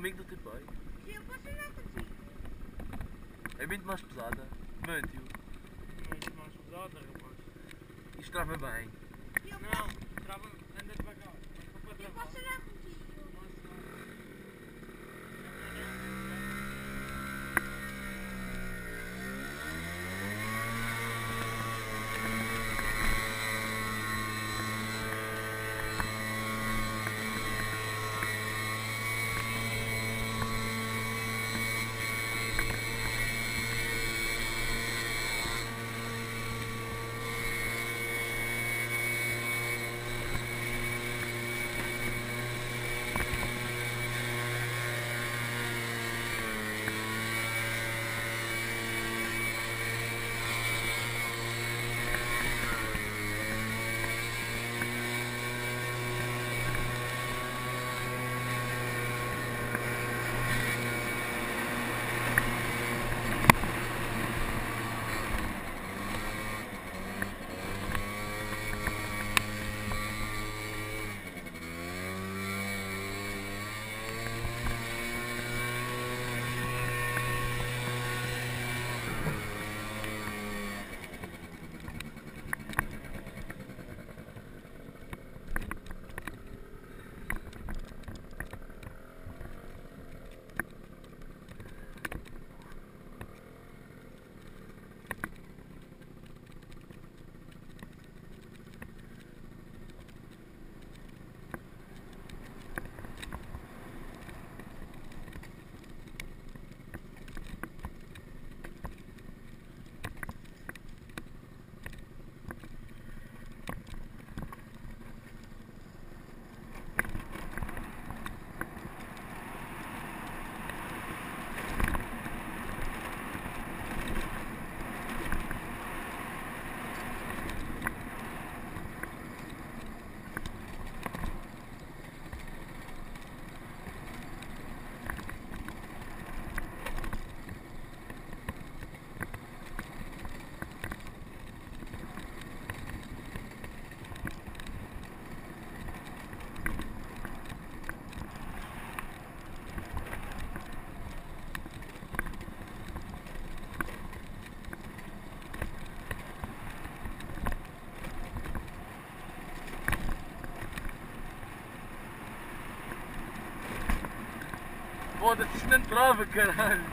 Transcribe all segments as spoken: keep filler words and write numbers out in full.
amigo do teu pai. Sim, eu posso andar contigo. É muito mais pesada. Mantio. Muito mais pesada, rapaz. Isto trava bem. Eu Não, posso, trava, anda devagar. Mas não para eu travar. posso andar contigo. Foda-se, isto não trava, caralho.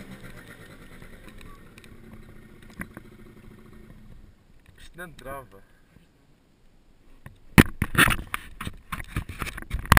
Isto não trava.